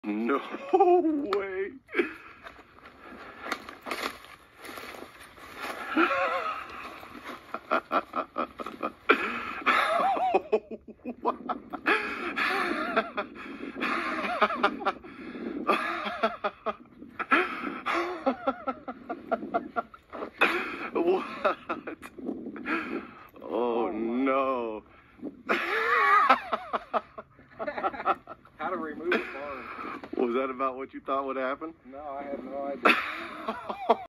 No way. What? Oh no. How to remove a barn. Was that about what you thought would happen? No, I had no idea.